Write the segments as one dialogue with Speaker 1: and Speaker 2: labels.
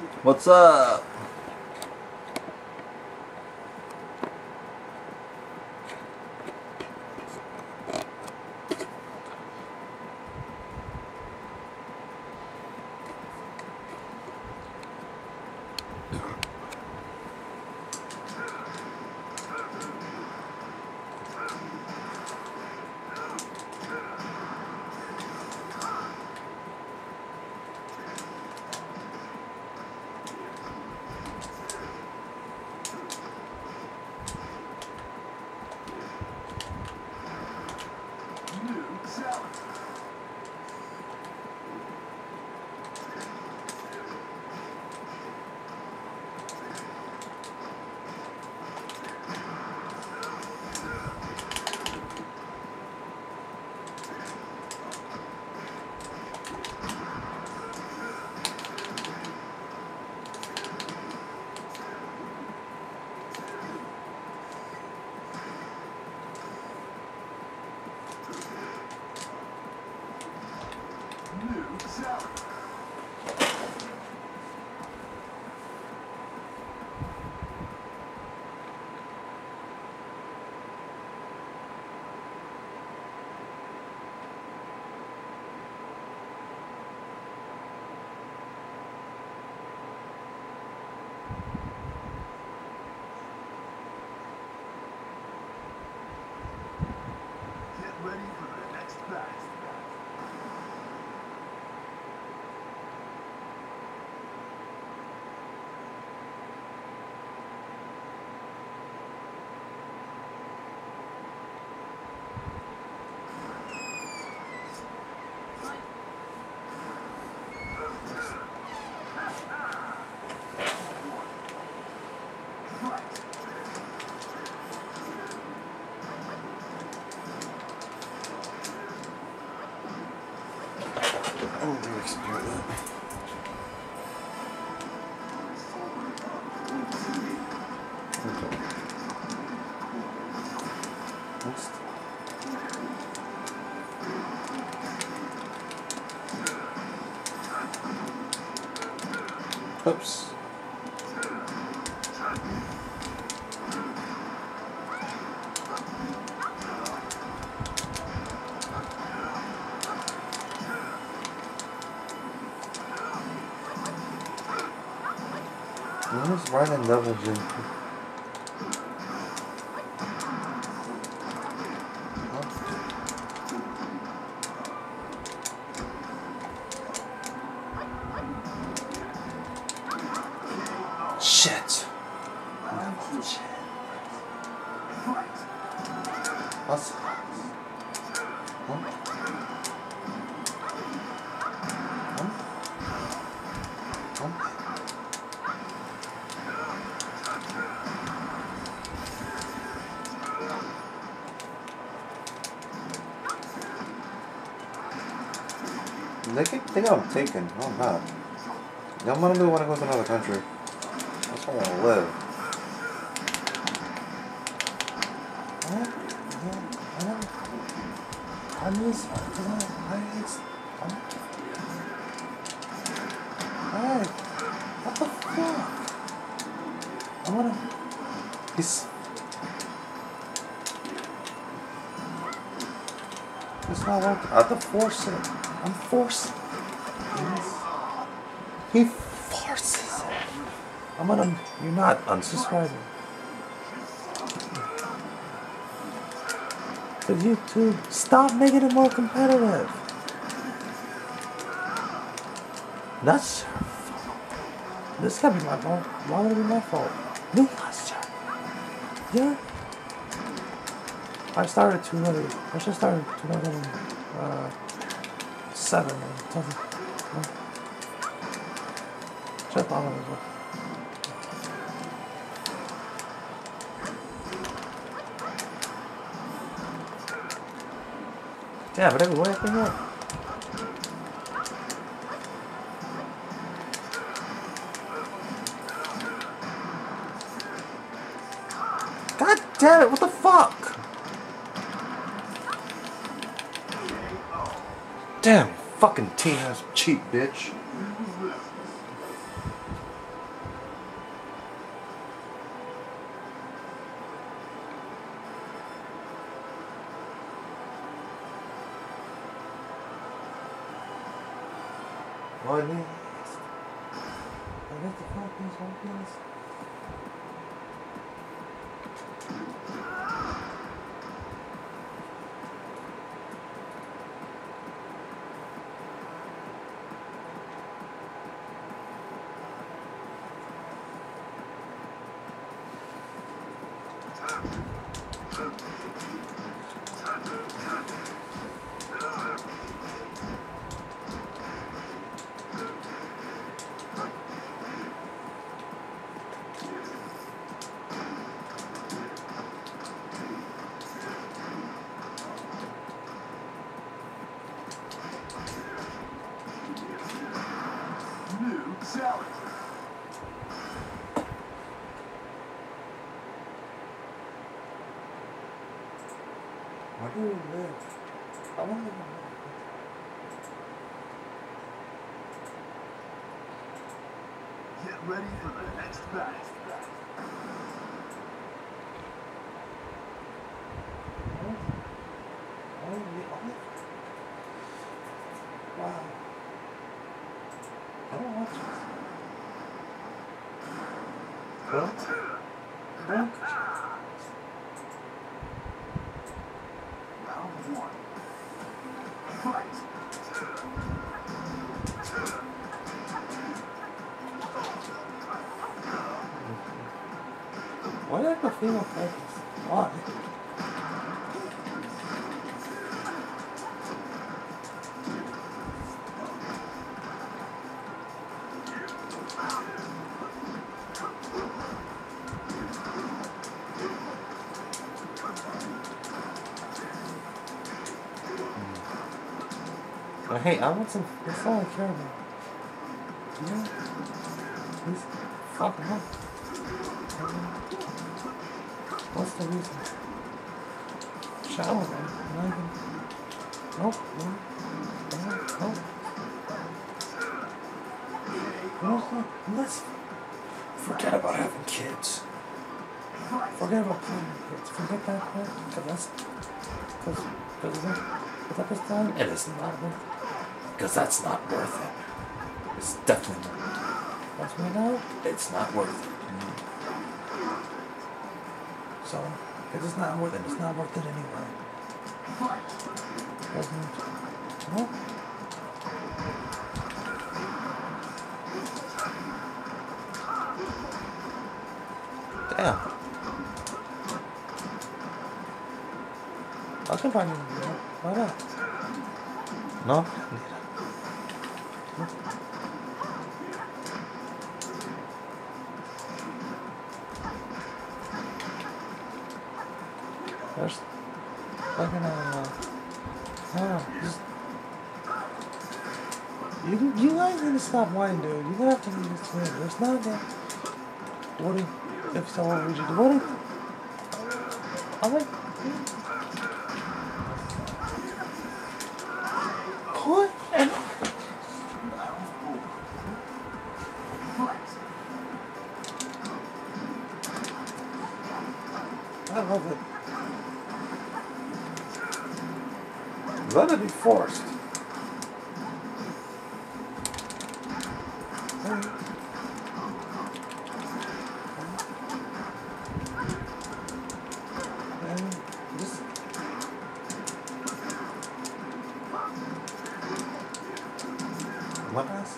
Speaker 1: What's up?
Speaker 2: Ready for the next batch.
Speaker 1: Oh, do explode that. Okay. Next. Oops. What is running double jump? Shit. What's They think I'm taken. No, I'm not. Y'all want to go to another country. That's where I want to live. What the fuck? I wanna. He's. It's not working. I have to force it. I'm forcing. He forces it. I'm gonna. You're not unsubscribing. To YouTube, stop making it more competitive. That's your fault. This can't be my fault. Why would it be my fault? Because you're. I started too early. I should start in 2007 or something. Check on it as well. Yeah, but every way I can work. God damn it, what the fuck? Damn, fucking Tina's cheap bitch. One is. I got the Philippines, one is.
Speaker 2: New challenger.
Speaker 1: Where do you live? I want to live.
Speaker 2: Get ready for the next battle.
Speaker 1: Wow. I don't watch this. Huh? Huh?
Speaker 2: Round one. Fight.
Speaker 1: Why do I have a female focus? Why? But hey, I want some. That's all I care about. Yeah. Please. Fucking hell. What's the reason? Shower, man. Not even. Nope. Nope. Let's forget about having kids. Forget about planning kids. Forget that part. Because that's. Because of that this time, it is not worth it. Because that's not worth it. It's definitely not. Once we know, it's not worth it. So, if it's not worth it, it's not worth it anyway. Doesn't. No? Damn. I can find you. Why not? No? There's fucking just you guys need to stop whining, dude. You have to leave this to me. There's not that. What if someone would you do? What if I'm like what? And I love it. Let it be forced. Just what else?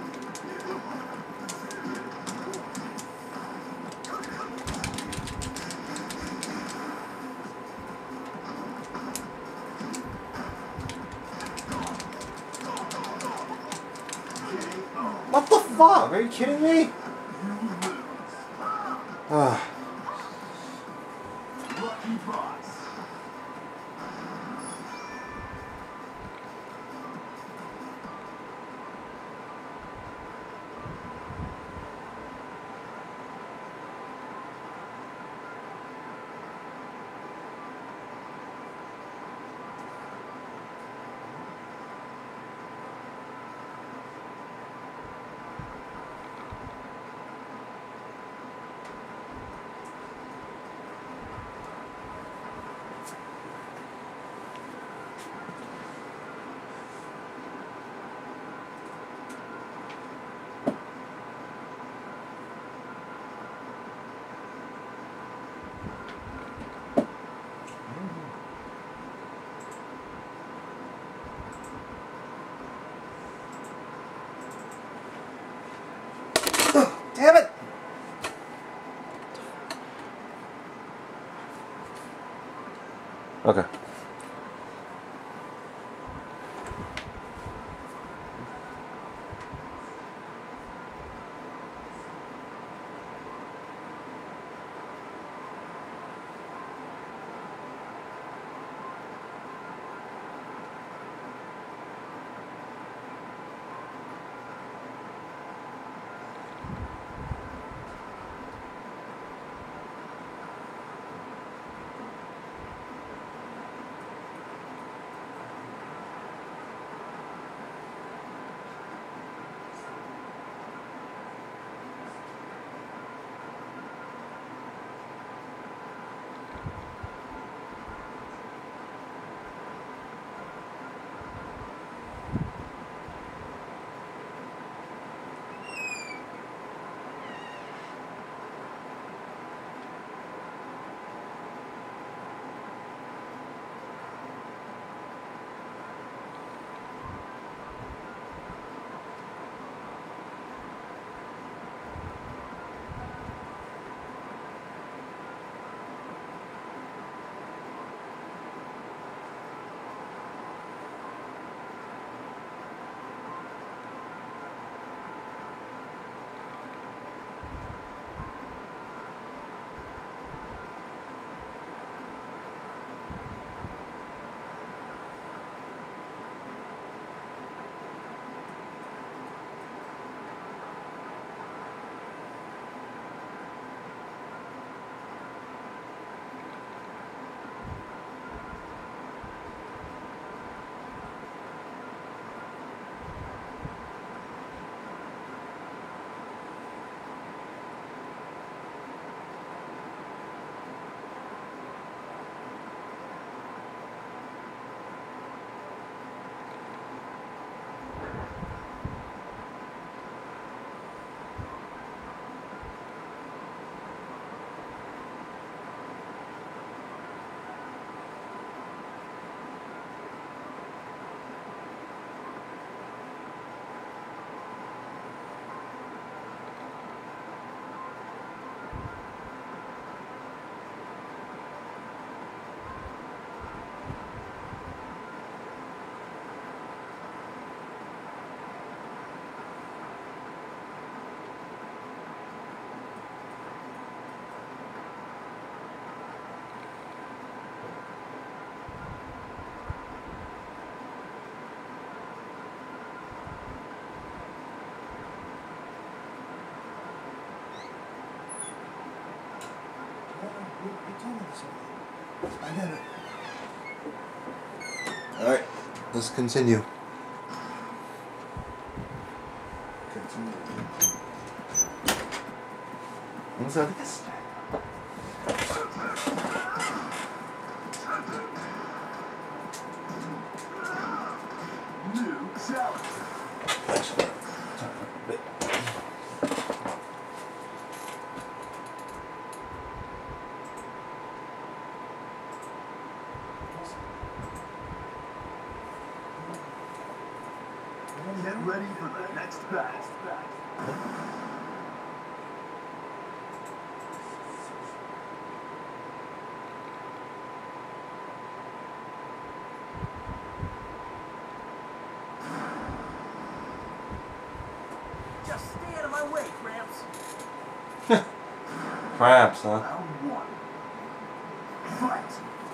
Speaker 1: What the fuck? Are you kidding me?
Speaker 2: Lucky boss.
Speaker 1: I get it.
Speaker 3: Alright, let's continue. Vamos a ver qué es.
Speaker 2: New challenge. Get ready for the next battle.
Speaker 4: Just stay out of my way, Gramps.
Speaker 3: Cramps, huh?
Speaker 2: Round one. Fight.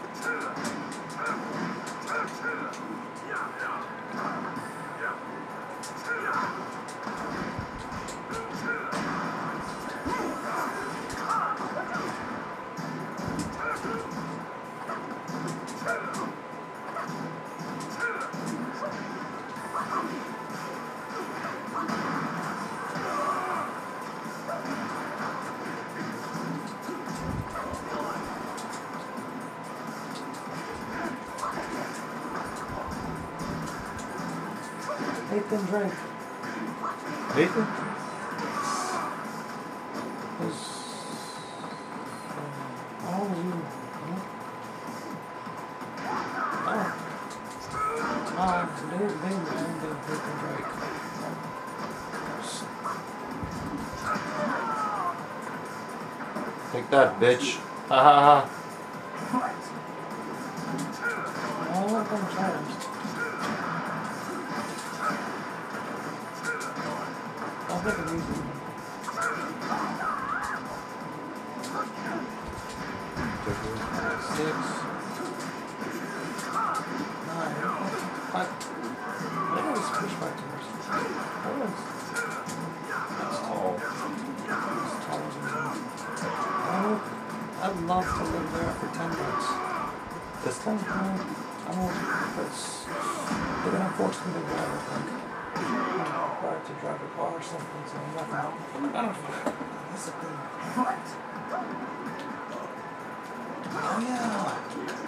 Speaker 1: Nathan Drake.
Speaker 3: Nathan?
Speaker 1: Was how old was you? Dave and Nathan Drake.
Speaker 3: Take that, bitch. Ha ha ha.
Speaker 1: I want them challenged. I'll take it easy. Six. 9. Look at this pushback to this. That's tall. That's taller than me. I'd love to live there for 10 months.
Speaker 3: This time?
Speaker 1: I won't, they're gonna force me to drive it, like, I'm required to drive a car or something, so I'm not gonna, I don't know, that's the thing. Oh yeah!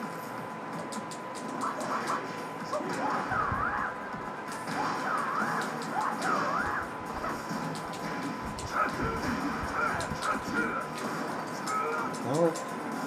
Speaker 3: Alright.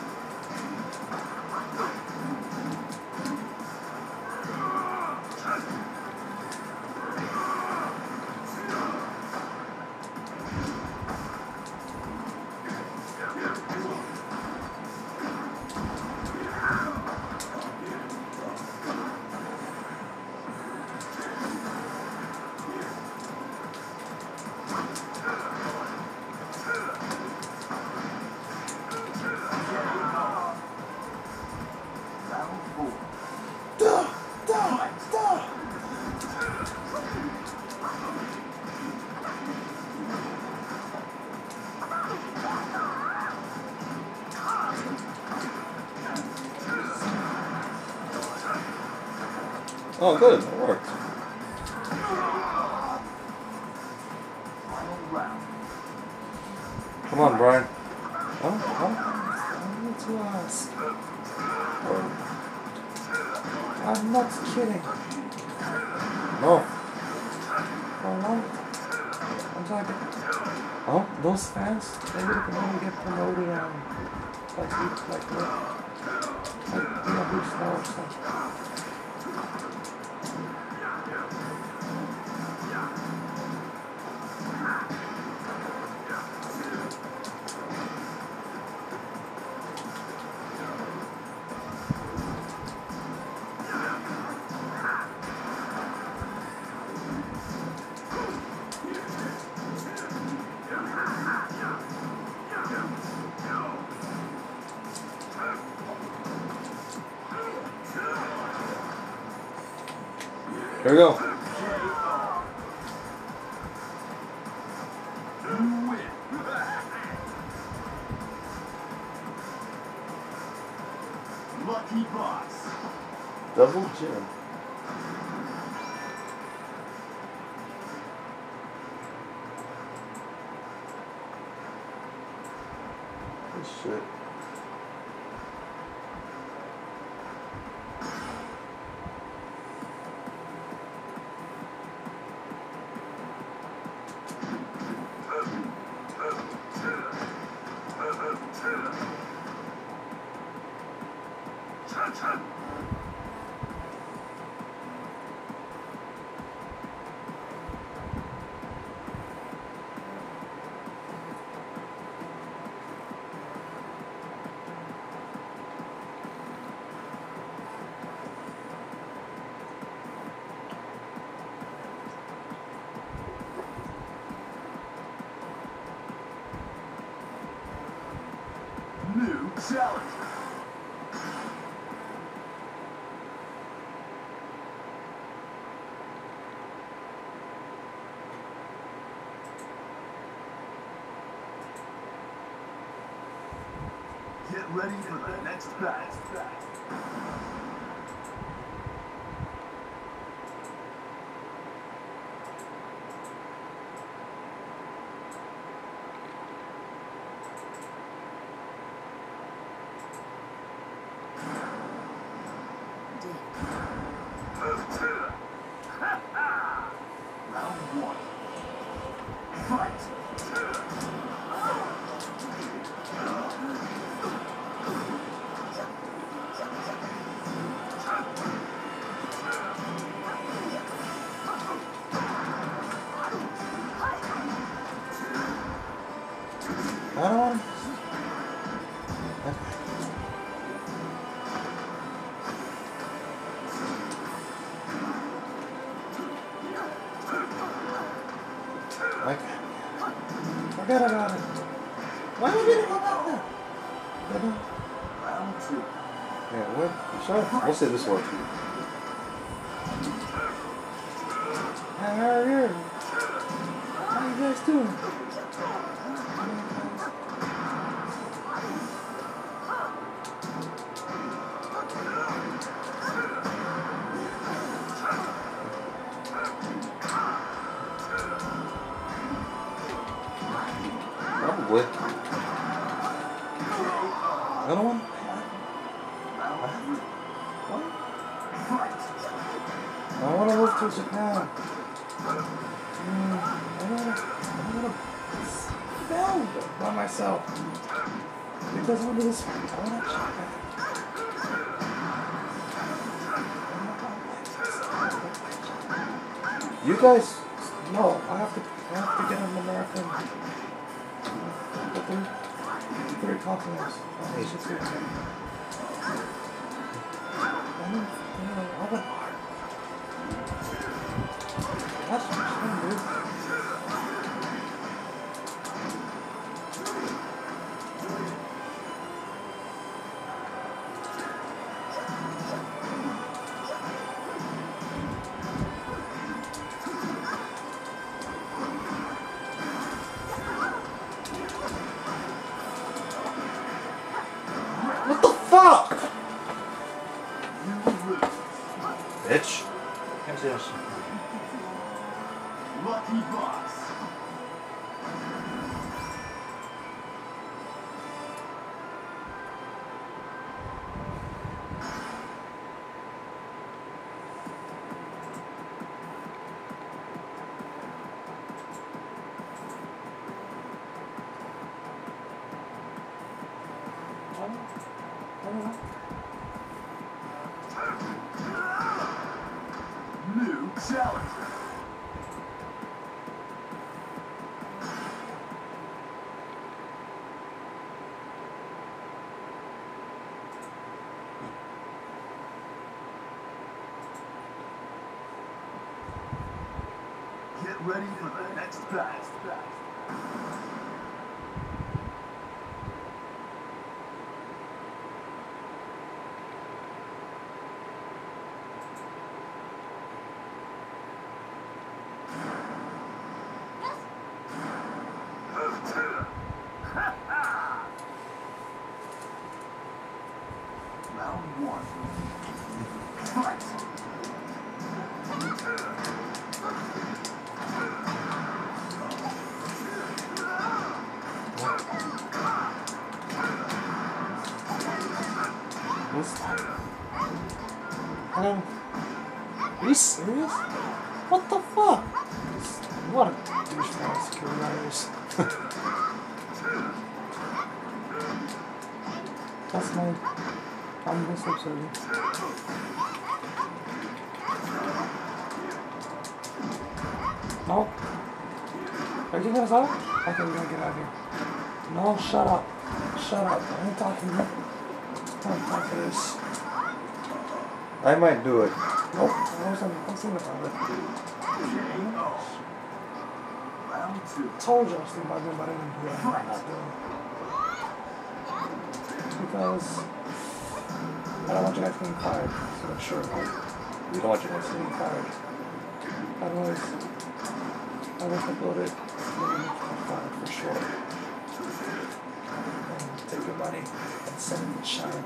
Speaker 3: Oh, good. It worked. Come on, Brian.
Speaker 1: I need to ask. I'm not kidding.
Speaker 3: No.
Speaker 1: Until I get, oh, those fans, maybe they can only get promoted on, like big star or something.
Speaker 3: Here we go.
Speaker 2: Lucky boss.
Speaker 3: Double gym. Good shit.
Speaker 2: New challenger. Get ready for the next battle. Round one. Fight.
Speaker 3: I don't want to. Forget about it. Why are we gonna go back there?
Speaker 2: Round two.
Speaker 3: Yeah, what? Sure. We'll say this one.
Speaker 1: Hey, how are you? How you guys doing?
Speaker 3: Probably. Another one? What?
Speaker 1: I want to move to Japan. I want to sit down by myself. Because under this, I want to check out.
Speaker 3: You guys.
Speaker 1: No, I have to get an American. The three continents. Asia, three. I went hard. That's what I'm saying, dude.
Speaker 3: What the fuck? Bitch.
Speaker 2: Lucky boss. New challenger. Get ready for the next battle. Round one.
Speaker 1: this time. And then, are you serious? What the fuck? What a douchebag security guards. That's my this absurd. No. Are you gonna stop? Okay, we're gonna get out of here. No, shut up. Shut up. I ain't talking to you. I don't talk to this.
Speaker 3: I might do it.
Speaker 1: Nope. I wasn't thinking about it.
Speaker 2: Round 2.
Speaker 1: Told you I was thinking about doing, but I didn't do it. I'm not doing it. Because I don't want you guys getting fired. So I'm sure we don't want you guys getting fired. Otherwise, I will upload it and get fired for sure. And take your money and send it to China.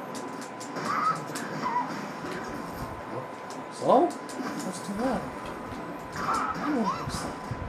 Speaker 1: So? That's too bad. I don't think so.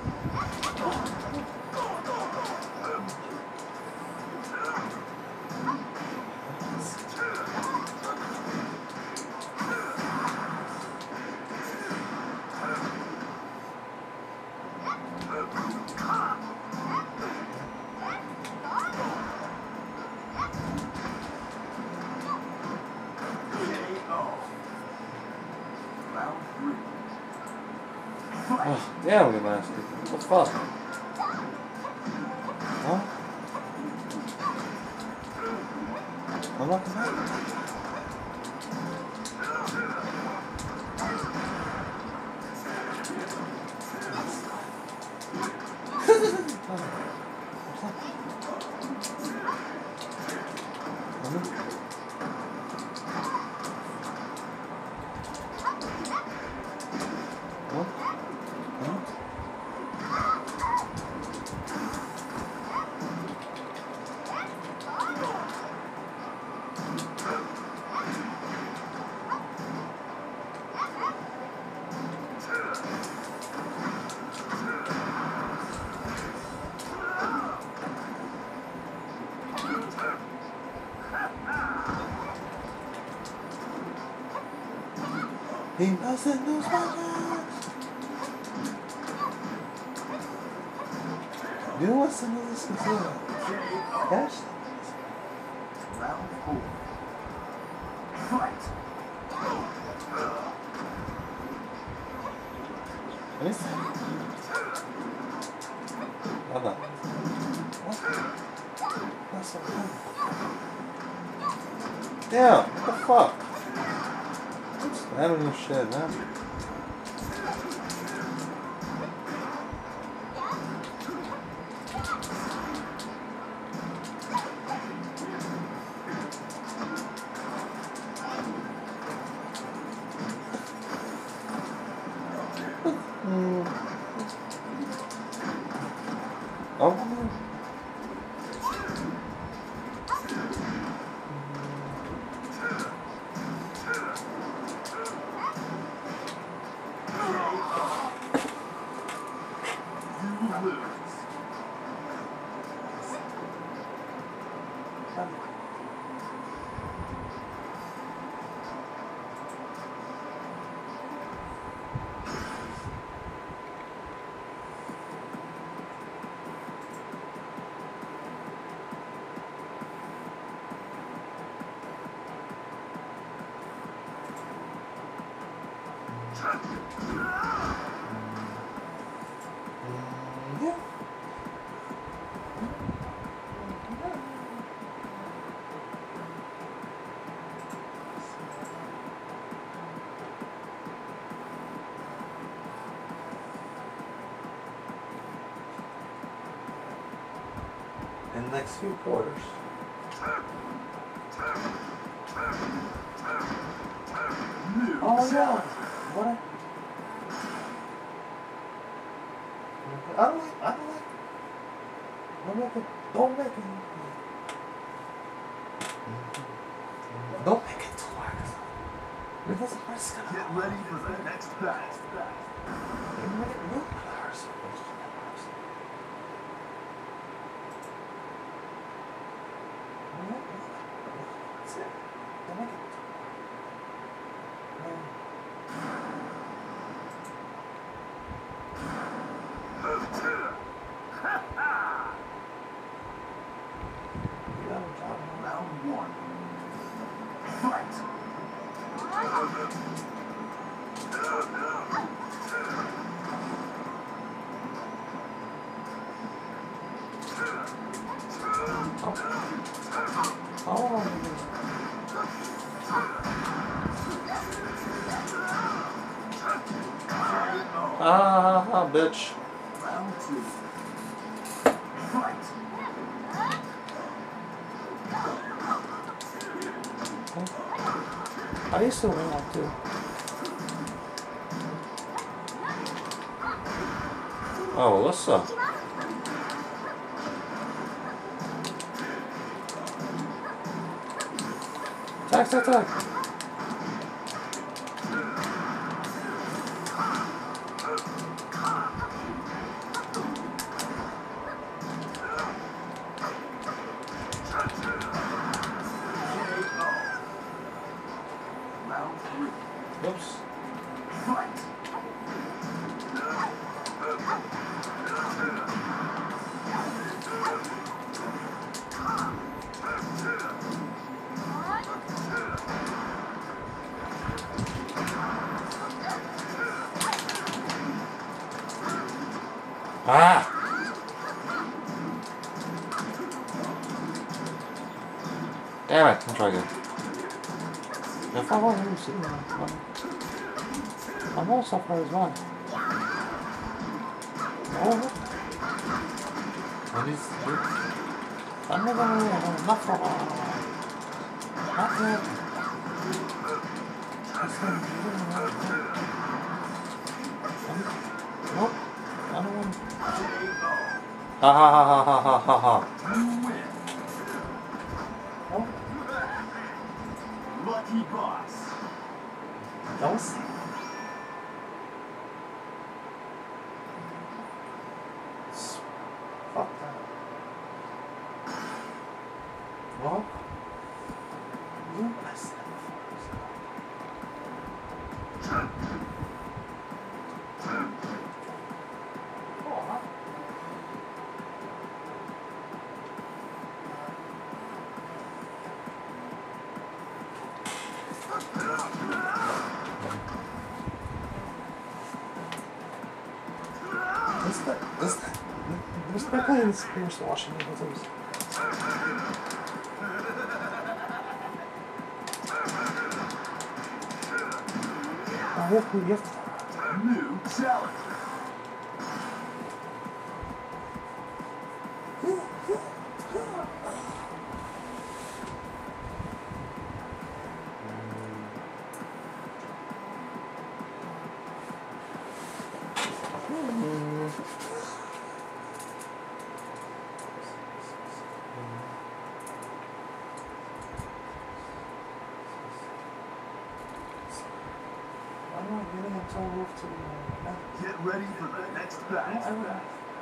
Speaker 3: Oh, damn, we managed to. What the fuck? Huh? I'm not coming back. He doesn't lose my chance. You know what's some of this concealer? Yes?
Speaker 2: Round 4. Fight.
Speaker 3: What is that? Nada.
Speaker 1: What? That's so funny.
Speaker 3: Yeah, what the fuck? I don't know shit, man. Oh. Yeah. In the next few quarters. Oh yeah. What? Don't make it. Don't make it too hard. Because the heart's gonna
Speaker 2: Get ready for the next battle.
Speaker 1: make it look hard. That's it. Don't make it. Ah, bitch.
Speaker 2: Round 2. Fight.
Speaker 3: I used to win that too.
Speaker 1: Oh, what's up?
Speaker 3: Attack, attack, attack.
Speaker 2: Round 3.
Speaker 3: Oops.
Speaker 2: Fight.
Speaker 1: Ah! Damn it, I'll try again.
Speaker 3: If I want to see I'm also for as well. Oh,
Speaker 1: What is
Speaker 3: I'm not not for not yet. Nope. I don't want.
Speaker 1: Ha ha ha ha ha ha ha.
Speaker 3: Oh,
Speaker 2: Lucky boss.
Speaker 3: those. Fuck that. Well, you messed up. They're playing Spears Washington Wizards. You have to.
Speaker 2: New challenger.
Speaker 3: I'm not getting until I move to
Speaker 2: Get ready for the next battle.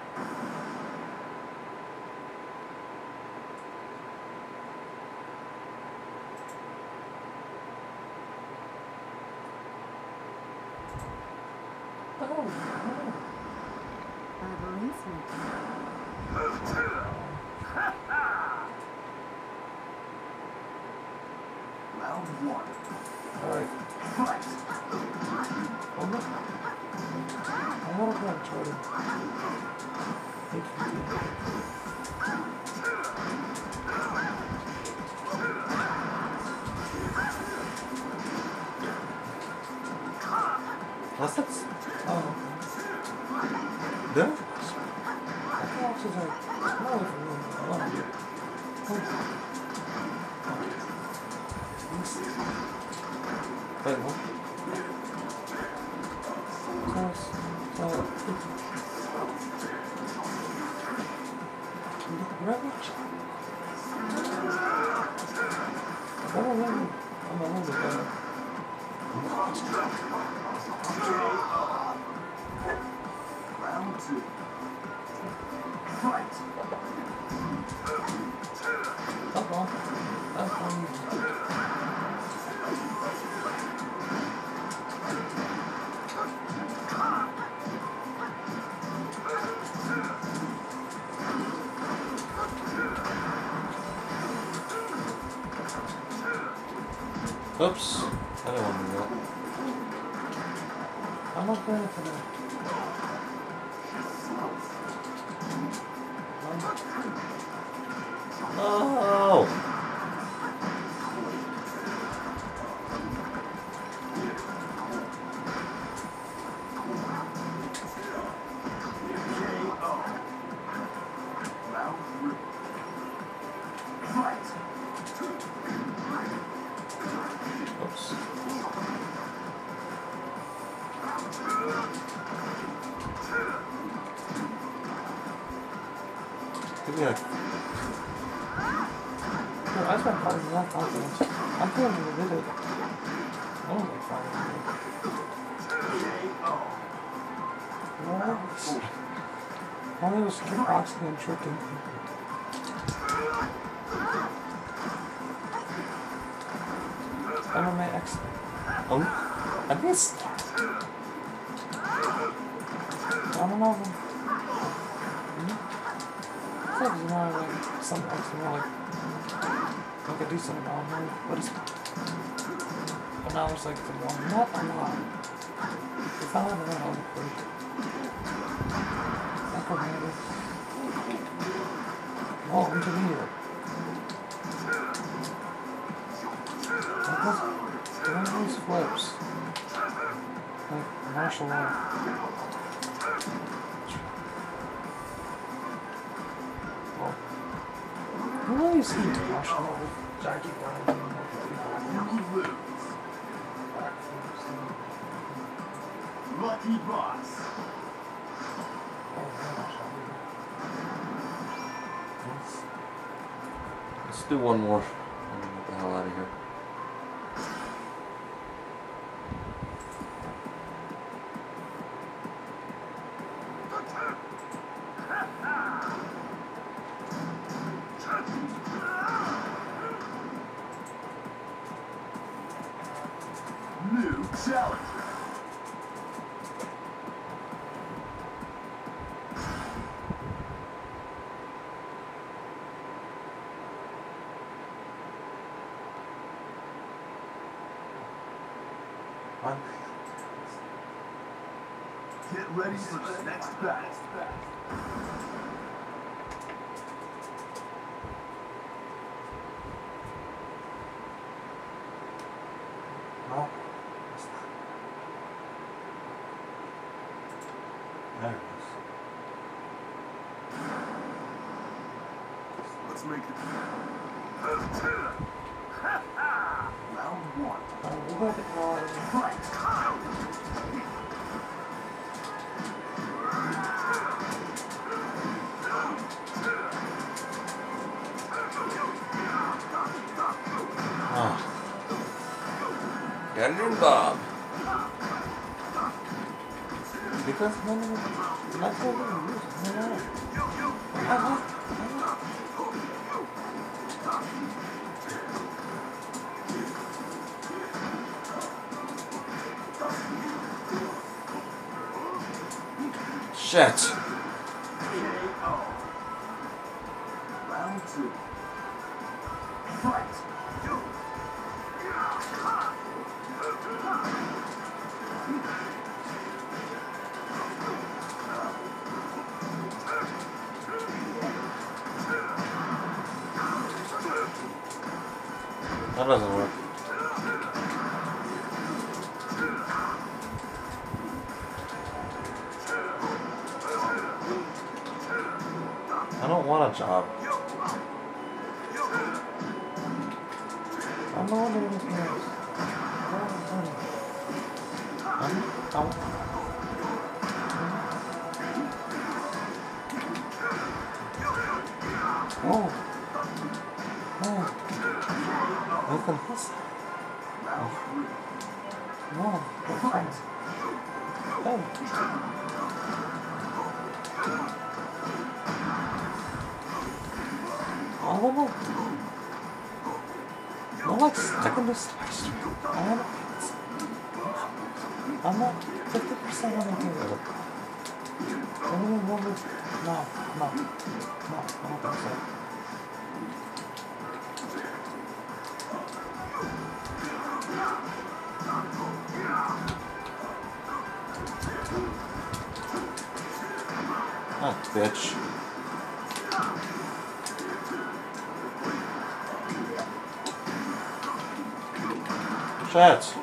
Speaker 2: Round 1.
Speaker 3: Alright.
Speaker 2: Fight.
Speaker 3: I'm not going to try to.
Speaker 1: What's that?
Speaker 3: Oh.
Speaker 1: Yeah?
Speaker 3: I thought it was like, no, if I want to do it.
Speaker 1: Wait, what?
Speaker 2: Round 2. Fight.
Speaker 1: Oops. I didn't want to do that.
Speaker 3: I'm not going for that.
Speaker 1: No!
Speaker 2: Round 3. Fight.
Speaker 1: Oops. Give me a...
Speaker 3: Dude, I spent 5 minutes not talking much. I'm feeling really good at it. I don't like 5 minutes. Nice. Only was kickboxing and tricking people. MMA X.
Speaker 1: Oh, I missed.
Speaker 3: I don't know. It's like, you know, like, some X, you know, like a decent amount, right? But it's, but now it's like, not a lot. If I had around, I would put it. Like a maybe. Oh, intermediate. Like, doing these flips. Like, martial art. You really see martial art with Jackie Brown and
Speaker 2: You lose. Lucky Boss.
Speaker 1: Let's do one more. And then get the hell out of here.
Speaker 2: New challenger. Get ready for the next battle.
Speaker 3: No.
Speaker 1: There it
Speaker 2: Let's make it. Round 1.
Speaker 3: We got it all.
Speaker 2: Fight.
Speaker 1: Ah. Got it in Bob.
Speaker 3: Because none of them, not so good.
Speaker 1: Shit.
Speaker 2: Round 2. Fight.
Speaker 1: That doesn't work. I don't want a job.
Speaker 3: I'm not doing anything else. Oh. Nathan Huss. No, that's fine. Hey. I don't know. I'm like stuck in this spice. I'm not 50% on the game. Anyone want me? No, I don't think so.
Speaker 1: bitch. Shit.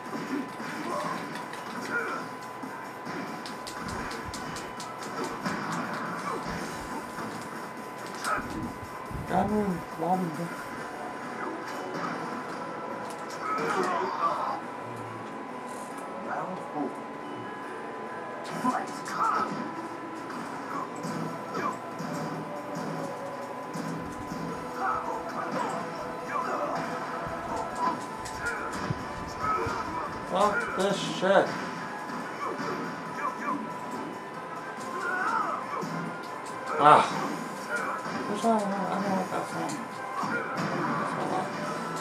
Speaker 3: Gunroom, Lavender.
Speaker 2: Round 4. Fight.
Speaker 1: Fuck this shit. Ah.
Speaker 3: Which one? I don't like that song. That's my life.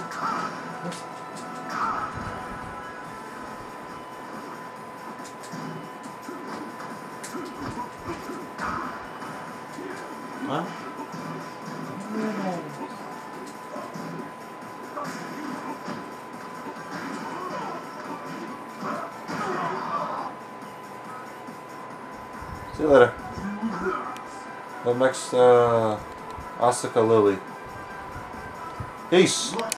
Speaker 1: Huh? See you later. The next Asuka Lily. Peace.